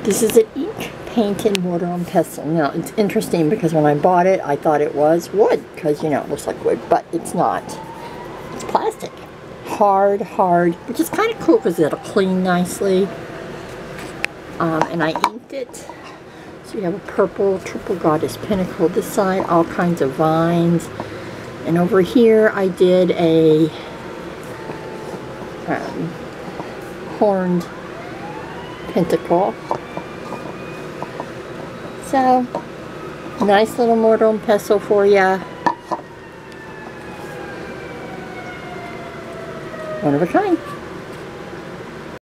This is an ink painted mortar and pestle. Now, it's interesting because when I bought it, I thought it was wood because, you know, it looks like wood, but it's not. It's plastic. Hard, which is kind of cool because it'll clean nicely. And I inked it. So you have a purple triple goddess pentacle this side, all kinds of vines. And over here, I did a horned pentacle. So, nice little mortar and pestle for ya. One of a kind.